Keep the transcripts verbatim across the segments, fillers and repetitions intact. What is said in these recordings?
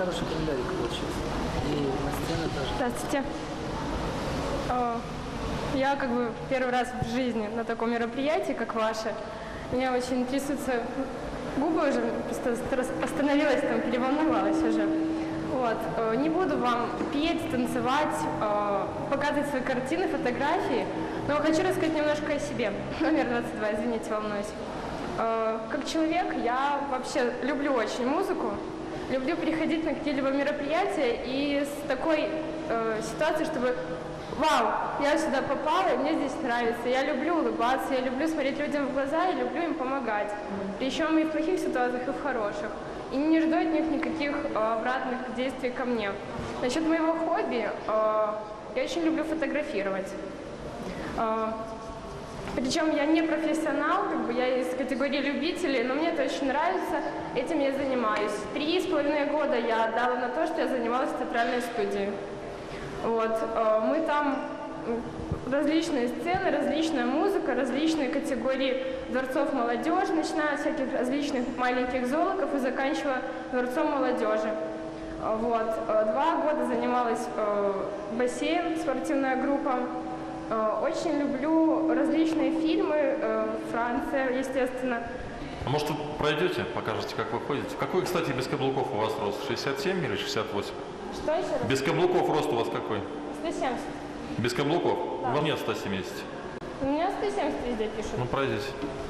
хороший календарик получился. И на сцене тоже. Здравствуйте. О, Я как бы первый раз в жизни на таком мероприятии, как ваше. Меня очень трясутся губы уже, просто остановилась там, переволновалась уже. Вот. Э, Не буду вам петь, танцевать, э, показывать свои картины, фотографии, но хочу рассказать немножко о себе. Номер двадцать два, извините, волнуюсь. Э, Как человек я вообще люблю очень музыку, люблю приходить на какие-либо мероприятия и с такой э, ситуацией, чтобы вау, я сюда попала, и мне здесь нравится. Я люблю улыбаться, я люблю смотреть людям в глаза и люблю им помогать. Причем и в плохих ситуациях, и в хороших. И не жду от них никаких э, обратных действий ко мне. Насчет моего хобби, э, я очень люблю фотографировать. Э, причем я не профессионал, как бы я из категории любителей, но мне это очень нравится, этим я занимаюсь. Три с половиной года я отдала на то, что я занималась в театральной студии. Вот. Мы там различные сцены, различная музыка, различные категории дворцов молодежи, начиная от всяких различных маленьких золоков и заканчивая дворцом молодежи. Вот. Два года занималась бассейн, спортивная группа. Очень люблю различные фильмы, Франция, естественно. А может, вы пройдете, покажете, как вы ходите? Какой, кстати, без каблуков у вас рост? шестьдесят семь или шестьдесят восемь? Что еще раз? Без каблуков рост у вас какой? сто семьдесят. Без каблуков? Да. У вас нет ста семидесяти. У меня сто семьдесят везде пишут. Ну, пройдите.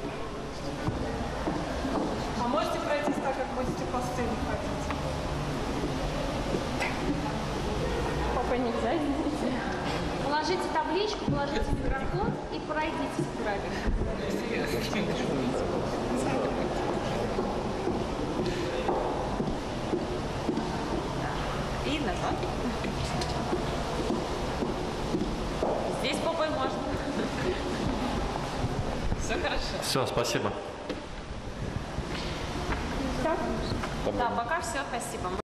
А можете пройтись так, как будете по сцене ходить? Папа, нельзя, извините. Положите табличку, положите микрофон и пройдитесь правильно. И назад. Здесь попой можно. Все хорошо. Все, спасибо. Все? Да, пока все, спасибо.